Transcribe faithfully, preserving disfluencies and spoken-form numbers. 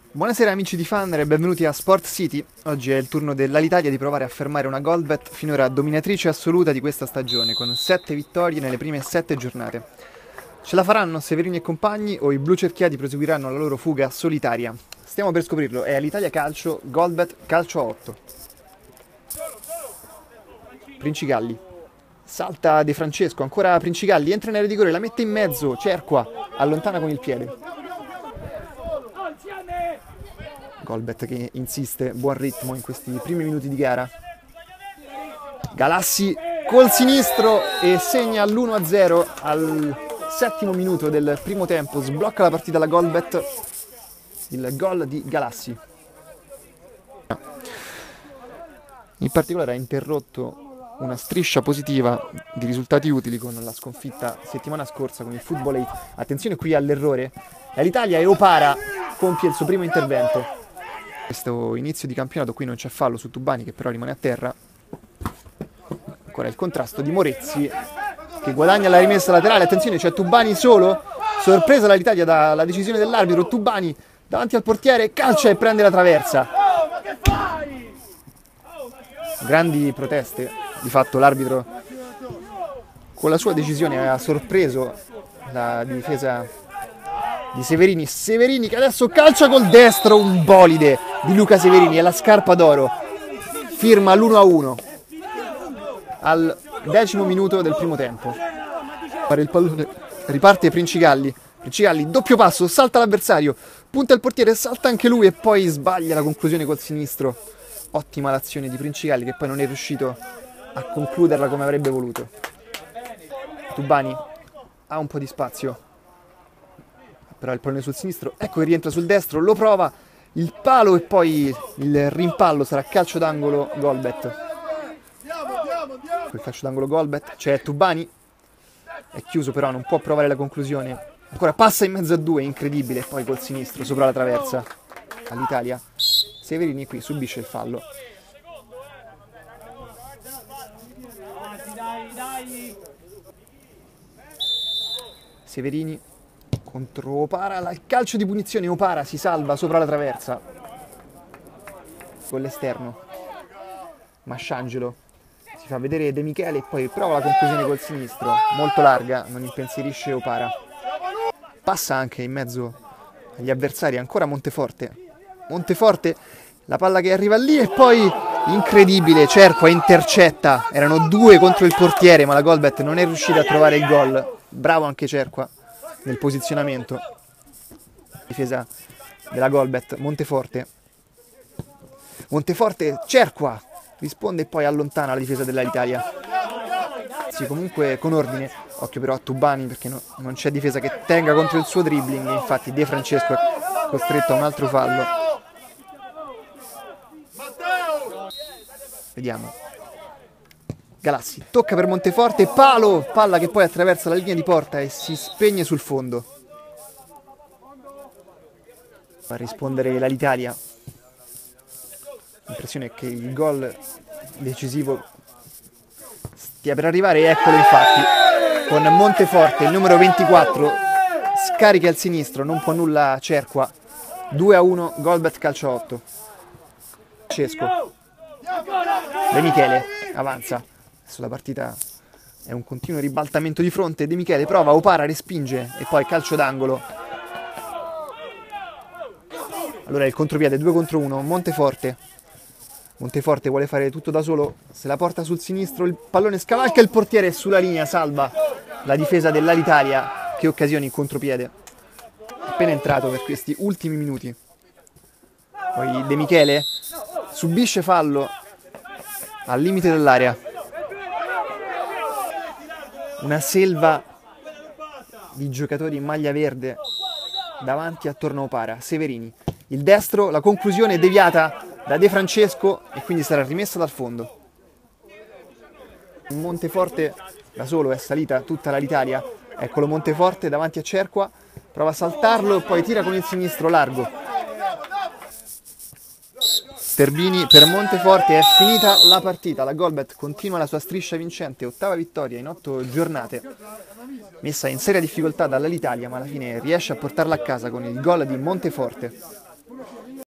Buonasera amici di Funner e benvenuti a Sport City. Oggi è il turno dell'Alitalia di provare a fermare una Goalbet finora dominatrice assoluta di questa stagione, con sette vittorie nelle prime sette giornate. Ce la faranno Severini e compagni o i blu cerchiati proseguiranno la loro fuga solitaria? Stiamo per scoprirlo, è Alitalia Calcio, Goalbet calcio a otto. Princigalli. Salta De Francesco, ancora Princigalli, entra nel rigore, la mette in mezzo, Cerqua, allontana con il piede. Goalbet che insiste, buon ritmo in questi primi minuti di gara. Galassi col sinistro e segna l'uno a zero al settimo minuto del primo tempo, sblocca la partita la Goalbet, il gol di Galassi. In particolare ha interrotto una striscia positiva di risultati utili con la sconfitta settimana scorsa con il Football otto. Attenzione qui all'errore, l'Italia e Opara compie il suo primo intervento. Questo inizio di campionato qui non c'è fallo su Tubani che però rimane a terra. Ancora il contrasto di Morezzi che guadagna la rimessa laterale. Attenzione, c'è Tubani solo, sorpresa l'Italia dalla decisione dell'arbitro. Tubani davanti al portiere, calcia e prende la traversa. Grandi proteste, di fatto l'arbitro con la sua decisione ha sorpreso la difesa di Severini. Severini che adesso calcia col destro, un bolide di Luca Severini e la scarpa d'oro, firma l'uno a uno al decimo minuto del primo tempo. Il pallone riparte Princigalli, Princigalli doppio passo, salta l'avversario, punta il portiere, salta anche lui e poi sbaglia la conclusione col sinistro. Ottima l'azione di Princigalli che poi non è riuscito a concluderla come avrebbe voluto. Tubani ha un po' di spazio, però il pallone sul sinistro, ecco che rientra sul destro, lo prova, il palo e poi il rimpallo sarà calcio d'angolo Goalbet. Quel calcio d'angolo Goalbet, c'è Tubani, è chiuso però, non può provare la conclusione, ancora passa in mezzo a due, incredibile, poi col sinistro sopra la traversa all'Italia. Severini qui subisce il fallo. Severini contro Opara, il calcio di punizione, Opara si salva sopra la traversa con l'esterno. Masciangelo si fa vedere De Michele e poi prova la conclusione col sinistro, molto larga, non impensierisce Opara. Passa anche in mezzo agli avversari, ancora Monteforte. Monteforte, la palla che arriva lì e poi incredibile, Cerqua intercetta, erano due contro il portiere ma la Goalbet non è riuscita a trovare il gol. Bravo anche Cerqua nel posizionamento. Difesa della Goalbet, Monteforte. Monteforte, Cerqua risponde e poi allontana la difesa dell'Italia. Sì, comunque con ordine, occhio però a Tubani perché no, non c'è difesa che tenga contro il suo dribbling, infatti De Francesco è costretto a un altro fallo. Vediamo. Galassi tocca per Monteforte, palo, palla che poi attraversa la linea di porta e si spegne sul fondo. Va a rispondere l'Alitalia. L'impressione è che il gol decisivo stia per arrivare, eccolo infatti, con Monteforte, il numero ventiquattro, scarica il sinistro, non può nulla Cerqua. due a uno, Goalbet calcio a otto. Francesco. De Michele avanza. Adesso la partita è un continuo ribaltamento di fronte. De Michele prova, Opara respinge e poi calcio d'angolo. Allora il contropiede, due contro uno, Monteforte. Monteforte vuole fare tutto da solo, se la porta sul sinistro, il pallone scavalca il portiere e sulla linea salva la difesa dell'Alitalia. Che occasioni in contropiede. Appena entrato per questi ultimi minuti. Poi De Michele subisce fallo al limite dell'area. Una selva di giocatori in maglia verde davanti attorno a Opara. Severini, il destro, la conclusione deviata da De Francesco e quindi sarà rimessa dal fondo. Monteforte da solo, è salita tutta l'Italia. Eccolo Monteforte davanti a Cerqua, prova a saltarlo e poi tira con il sinistro largo. Sterbini per Monteforte, è finita la partita, la Goalbet continua la sua striscia vincente, ottava vittoria in otto giornate, messa in seria difficoltà dall'Alitalia ma alla fine riesce a portarla a casa con il gol di Monteforte.